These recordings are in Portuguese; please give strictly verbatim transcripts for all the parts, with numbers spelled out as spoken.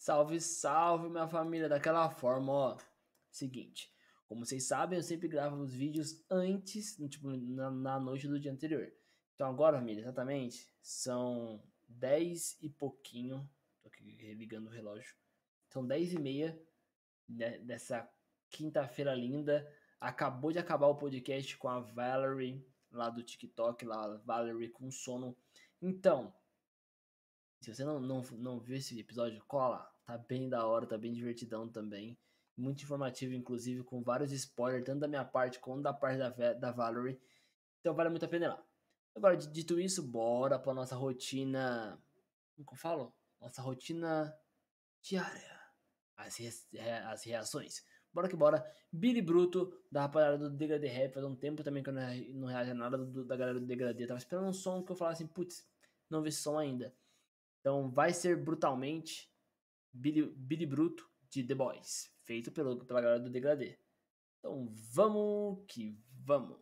Salve, salve, minha família, daquela forma, ó. Seguinte, como vocês sabem, eu sempre gravo os vídeos antes, tipo, na, na noite do dia anterior. Então agora, família, exatamente, são dez e pouquinho, tô aqui ligando o relógio, são dez e meia né, dessa quinta-feira linda. Acabou de acabar o podcast com a Valerie, lá do TikTok, lá, Valerie com sono. Então, se você não, não, não viu esse episódio, cola. Tá bem da hora, tá bem divertidão também. Muito informativo, inclusive, com vários spoilers, tanto da minha parte quanto da parte da, da Valerie. Então vale muito a pena ir lá. Agora, dito isso, bora pra nossa rotina... Como que eu falo? Nossa rotina diária. As, re... as reações. Bora que bora. Billy Bruto, da rapaziada do Degradê Rap. Faz um tempo também que eu não reajo a nada do, da galera do Degradê. Tava esperando um som que eu falasse assim, putz, não vi esse som ainda. Então vai ser brutalmente Billy, Billy Bruto de The Boys, feito pelo, pela galera do Degradê. Então vamos que vamos.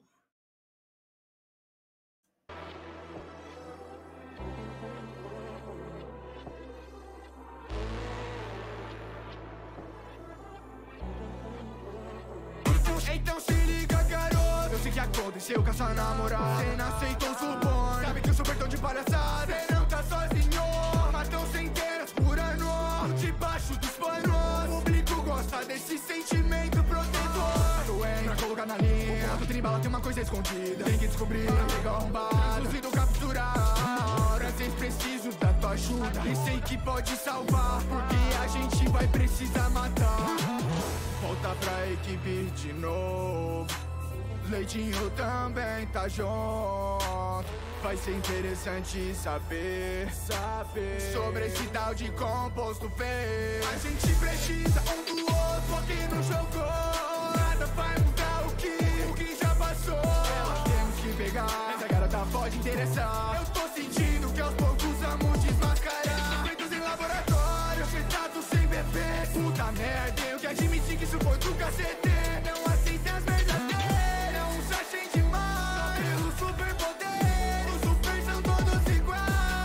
Então se liga, garoto, eu sei que aconteceu com a sua namorada. Cê não aceitou o suborno, sabe que eu sou perdão de palhaçada. Cê não tá sozinho, matam centenas por ano debaixo dos panos. O público gosta desse sentimento protetor. Doente pra colocar na linha, o ponto tribala tem uma coisa escondida. Tem que descobrir, pega arrombado, luzido capturar. Hora vocês precisam da tua ajuda e sei que pode salvar, porque a gente vai precisar matar. Volta pra equipe de novo, Leitinho também tá junto. Vai ser interessante saber, saber sobre esse tal de composto feio. A gente precisa um do outro aqui no jogo. Nada vai mudar o que, o que já passou. Ela temos que pegar, essa garota pode interessar. Eu tô sentindo que aos poucos vamos desmascarar. Feitos em laboratório, afetados sem bebê. Puta merda, eu que admiti que isso foi do cacete. Não aceita as merdas dele, não se achem demais. Pelo superpoder, os super são todos iguais.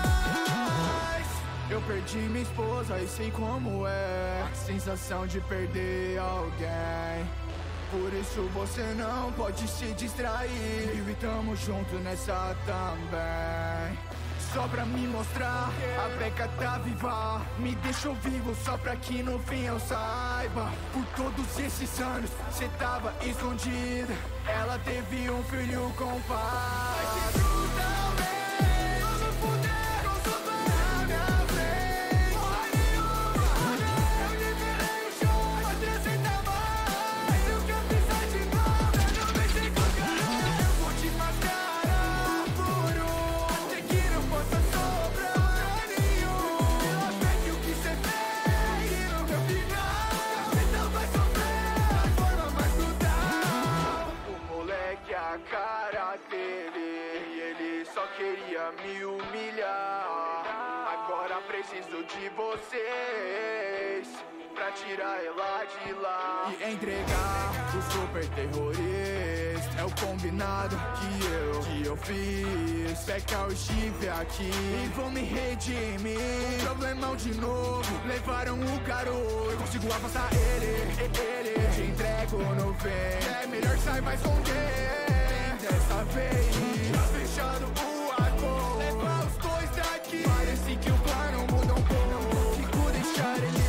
Eu perdi minha esposa e sei como é sensação de perder alguém. Por isso você não pode se distrair. Eu e tamo junto nessa também. Só pra me mostrar, a Beca tá viva. Me deixou vivo só pra que no fim eu saiba. Por todos esses anos, cê tava escondida. Ela teve um filho com o pai. Vai ser brutalmente, vamos fuder com tudo na minha frente. Porra nenhuma, eu liberei o show, pode aceitar mais. Eu quero pisar de novo, eu não mexer com cara. Eu vou te mascarar por um, até que não possa sobrar nenhum. Eu aprendi o que cê fez, e no meu final cê não vai sofrer da forma mais brutal. O moleque, a cara dele, e ele só queria me humilhar. Agora preciso de vocês pra tirar ela de lá e entregar o super terrorista. É o combinado que eu, que eu fiz. Peca o chip aqui e vão me redimir. Problemão de novo, levaram o garoto. Consigo afastar ele, ele, te entrego no fim. É melhor que saiba esconder. Dessa vez, tá fechado o acordo. Leva os dois daqui. Parece que o plano muda um pouco. Fico deixar ele.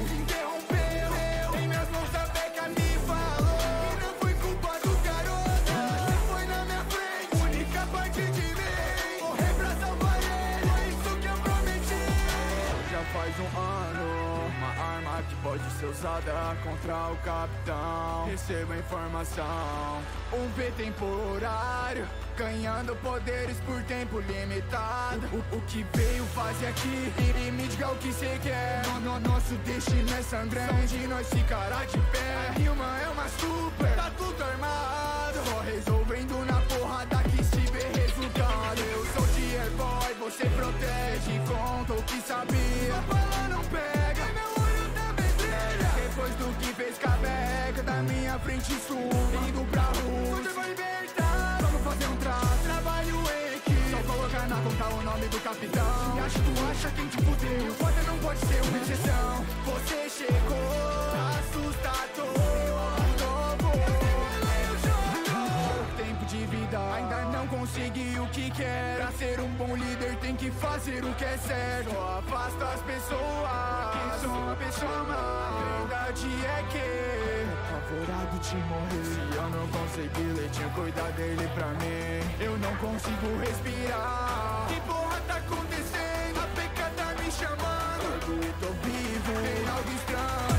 Faz um ano, uma arma que pode ser usada contra o capitão. Receba informação, um B temporário, ganhando poderes por tempo limitado. O, o que veio fazer aqui, e me diga o que cê quer. No, no, nosso destino é sangrante, onde nós ficará de pé. A Rima é uma super, tá tudo armado. Só resolvendo na porrada que se vê resultado. Eu sou tier boy, você protege, conta o que sabia. A bala não pega, e meu olho também brilha. Depois do que fez cabeca, da minha frente suma, indo pra rua, você vai libertar. Vamos fazer um trato, trabalho em equipe. Só colocar na conta o nome do capitão. E acha, tu acha quem te fudeu, você não pode ser uma exceção. fazer o que é certo. Só afasta as pessoas que são uma pessoa má. A verdade é que tô apavorado de morrer. Se eu não conseguir, Leitinho, cuidar dele pra mim, eu não consigo respirar. Que porra tá acontecendo? A peca tá me chamando. Eu tô vivo, tem algo estranho.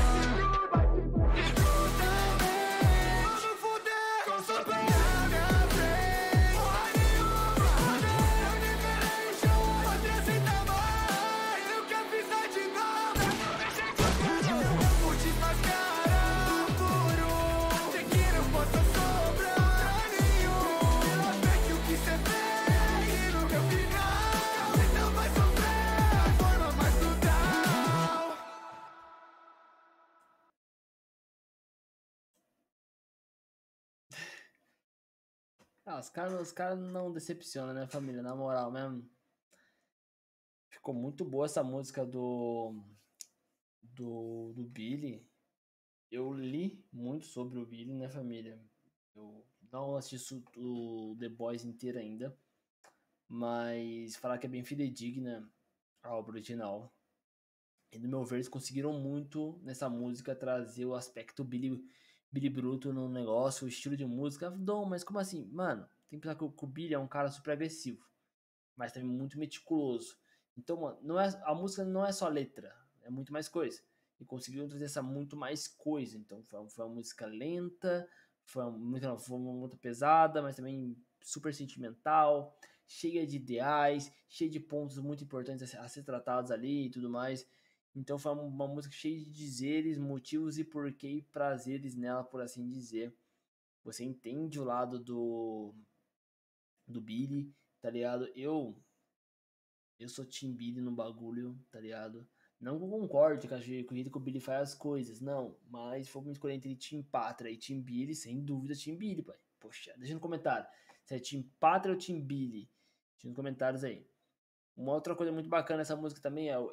Ah, os caras os cara não decepcionam, né, família? Na moral mesmo. Ficou muito boa essa música do, do, do Billy. Eu li muito sobre o Billy, né, família? Eu não assisti o The Boys inteiro ainda. Mas falar que é bem fidedigna a obra original. E no meu ver, eles conseguiram muito nessa música trazer o aspecto Billy, Billy Bruto no negócio, o estilo de música. Dom, mas como assim? Mano, tem que pensar que o, que o Billy é um cara super agressivo, mas também muito meticuloso. Então, mano, não é, a música não é só letra, é muito mais coisa. E conseguiram trazer essa muito mais coisa. Então, foi, foi uma música lenta, foi uma, música, foi uma música pesada, mas também super sentimental, cheia de ideais, cheia de pontos muito importantes a ser, a ser tratados ali e tudo mais. Então foi uma música cheia de dizeres, motivos e porquê e prazeres nela, por assim dizer. Você entende o lado do do Billy, tá ligado? Eu eu sou Team Billy no bagulho, tá ligado? Não que eu concorde com o jeito que o Billy faz as coisas, não. Mas se for me escolher entre Team Pátria e Team Billy, sem dúvida Team Billy, pai. Poxa, deixa no comentário se é Team Pátria ou Team Billy. Deixa nos comentários aí. Uma outra coisa muito bacana nessa música também é,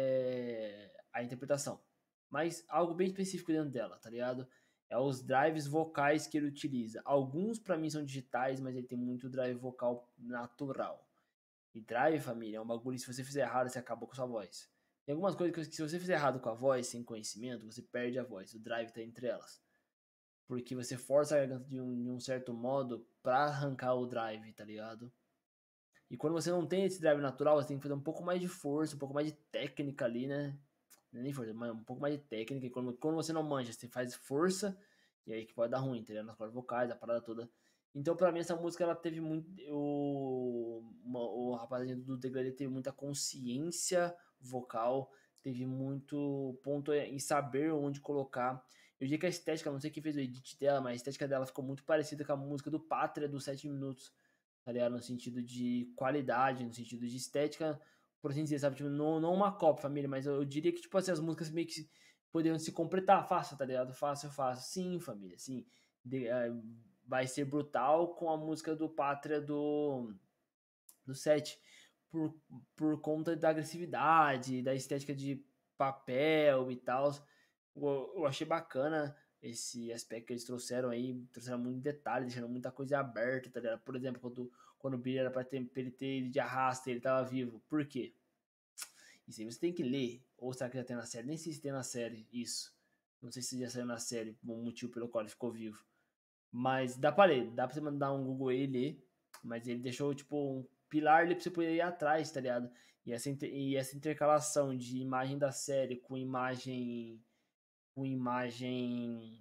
é a interpretação. Mas algo bem específico dentro dela, tá ligado? É os drives vocais que ele utiliza. Alguns pra mim são digitais, mas ele tem muito drive vocal natural. E drive, família, é um bagulho, se você fizer errado, você acaba com a sua voz. Tem algumas coisas que se você fizer errado com a voz, sem conhecimento, você perde a voz. O drive tá entre elas. Porque você força a garganta de um, de um certo modo pra arrancar o drive, tá ligado? E quando você não tem esse drive natural, você tem que fazer um pouco mais de força, um pouco mais de técnica ali, né? Nem força, mas um pouco mais de técnica. E quando, quando você não manja, você faz força, e aí que pode dar ruim, entendeu? Nas cordas vocais, a parada toda. Então, pra mim, essa música, ela teve muito... O, uma, o rapazinho do Degradê teve muita consciência vocal, teve muito ponto em saber onde colocar. Eu diria que a estética, não sei quem fez o edit dela, mas a estética dela ficou muito parecida com a música do Pátria, dos sete minutos. Tá ligado? No sentido de qualidade, no sentido de estética, por assim dizer, sabe? Tipo, não, não uma cópia, família, mas eu, eu diria que, tipo assim, as músicas meio que poderiam se completar. Fácil, tá ligado? Fácil, fácil. Sim, família, sim. De, uh, vai ser brutal com a música do Pátria do, do set. Por, por conta da agressividade, da estética de papel e tal. Eu, eu achei bacana esse aspecto que eles trouxeram aí, trouxeram muito detalhe, deixando muita coisa aberta, tá ligado? Por exemplo, quando, quando o Billy era pra, ter, pra ele ter ele de arrasta, ele tava vivo. Por quê? Isso aí você tem que ler. Ou será que já tem na série? Nem sei se tem na série isso. Não sei se já saiu na série, o motivo pelo qual ele ficou vivo. Mas dá pra ler, dá pra você mandar um Google aí e ler. Mas ele deixou, tipo, um pilar ali pra você poder ir atrás, tá ligado? E essa, e essa intercalação de imagem da série com imagem... com imagem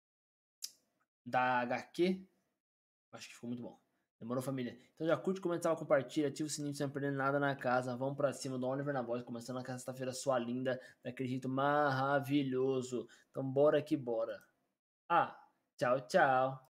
da H Q, acho que ficou muito bom. Demorou, família? Então já curte, comenta, compartilha, ativa o sininho pra você não perder nada na casa. Vamos pra cima do Oliver na voz, começando na sexta-feira sua linda, daquele jeito maravilhoso. Então bora que bora. Ah, tchau, tchau.